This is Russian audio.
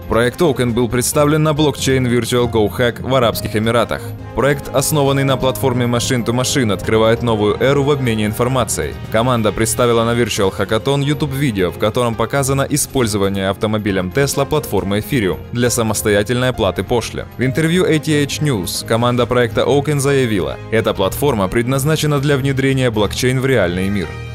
Проект Oaken был представлен на блокчейн Virtual Go Hack в Арабских Эмиратах. Проект, основанный на платформе Machine to Machine, открывает новую эру в обмене информацией. Команда представила на Virtual Hackathon YouTube-видео, в котором показано использование автомобилем Tesla платформы Ethereum для самостоятельной оплаты пошлин. В интервью ATH News команда проекта Oaken заявила, эта платформа предназначена для внедрения блокчейн в реальный мир.